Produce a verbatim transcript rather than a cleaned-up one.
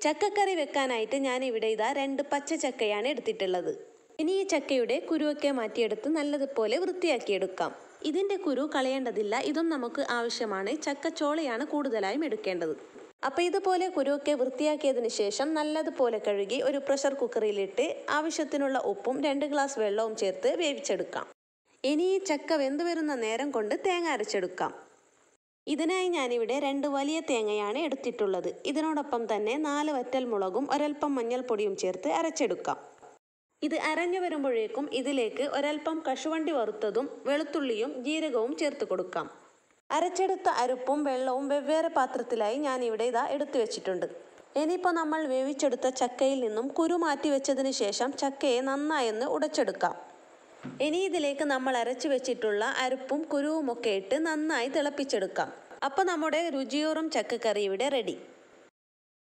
ചക്കക്കറി വെക്കാനായിട്ട് ഞാൻ ഇവിടെ ഇതാ രണ്ട് പച്ച ചക്കയാണ് എടുത്തിട്ടുള്ളത്. ഇനി ഈ ചക്കയുടെ കുരുവൊക്കെ മാറ്റിയെടുത്ത് നല്ലതുപോലെ വൃത്തിയാക്കിയെടുക്കാം. ഇതിൻ്റെ കുരു കളയേണ്ടതില്ല, ഇതും നമുക്ക് ആവശ്യമാണ്. ചക്കച്ചോളയാണ് കൂടുതലായും എടുക്കേണ്ടത്. അപ്പോൾ ഇതുപോലെ കുരുവൊക്കെ വൃത്തിയാക്കിയതിന് ശേഷം നല്ലതുപോലെ കഴുകി ഒരു പ്രഷർ കുക്കറിലിട്ട് ആവശ്യത്തിനുള്ള ഉപ്പും രണ്ട് ഗ്ലാസ് വെള്ളവും ചേർത്ത് വേവിച്ചെടുക്കാം. ഇനി ഈ ചക്ക വെന്തു വരുന്ന നേരം കൊണ്ട് തേങ്ങ അരച്ചെടുക്കാം. ഇതിനായി ഞാനിവിടെ രണ്ട് വലിയ തേങ്ങയാണ് എടുത്തിട്ടുള്ളത്. ഇതിനോടൊപ്പം തന്നെ നാല് വറ്റൽ മുളകും ഒരൽപ്പം മഞ്ഞൾപ്പൊടിയും ചേർത്ത് അരച്ചെടുക്കാം. ഇത് അരഞ്ഞു വരുമ്പോഴേക്കും ഇതിലേക്ക് ഒരൽപ്പം കശുവണ്ടി വറുത്തതും വെളുത്തുള്ളിയും ജീരകവും ചേർത്ത് കൊടുക്കാം. അരച്ചെടുത്ത അരപ്പും വെള്ളവും വെവ്വേറെ പാത്രത്തിലായി ഞാനിവിടെ ഇതാ എടുത്തു വെച്ചിട്ടുണ്ട്. ഇനിയിപ്പോൾ നമ്മൾ വേവിച്ചെടുത്ത ചക്കയിൽ നിന്നും കുരു മാറ്റി വെച്ചതിന് ശേഷം ചക്കയെ നന്നായൊന്ന് ഉടച്ചെടുക്കാം. ഇനി ഇതിലേക്ക് നമ്മൾ അരച്ചു വെച്ചിട്ടുള്ള അരപ്പും കുരുവും ഒക്കെ ഇട്ട് നന്നായി തിളപ്പിച്ചെടുക്കാം. അപ്പോൾ നമ്മുടെ രുചിയൂറും ചക്കക്കറി ഇവിടെ റെഡി.